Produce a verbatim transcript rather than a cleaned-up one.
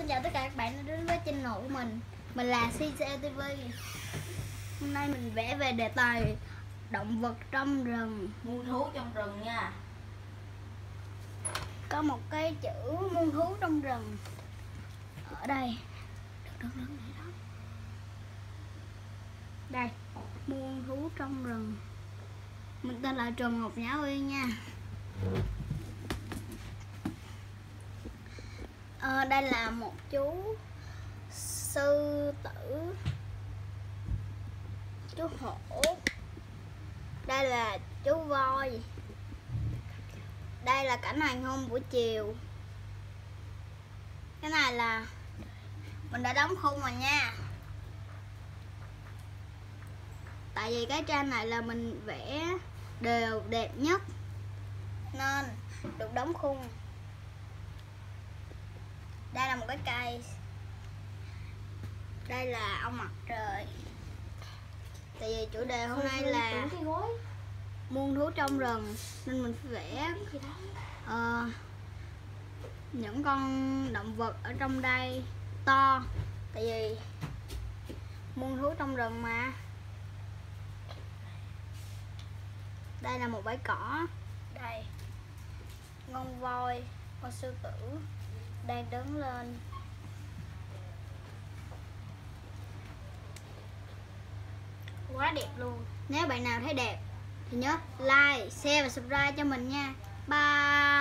Xin chào tất cả các bạn đã đến với channel của mình. Mình là xê xê tê vê. Hôm nay mình vẽ về đề tài động vật trong rừng, muôn thú trong rừng nha. có một cái chữ muôn thú trong rừng ở đây. Đây, muôn thú trong rừng. Mình tên là Trần Ngọc Nhã Uyên nha. À, đây là một chú sư tử, chú hổ, đây là chú voi, đây là cảnh hoàng hôn buổi chiều. Cái này là mình đã đóng khung rồi nha, tại vì cái tranh này là mình vẽ đều đẹp nhất nên được đóng khung. Đây là một cái cây, đây là ông mặt trời. Tại vì chủ đề hôm nay là muôn thú trong rừng nên mình phải vẽ uh, những con động vật ở trong đây to, tại vì muôn thú trong rừng mà. Đây là một bãi cỏ, đây con voi, con sư tử đang đứng lên. Quá đẹp luôn. Nếu bạn nào thấy đẹp thì nhớ like, share và subscribe cho mình nha. Bye.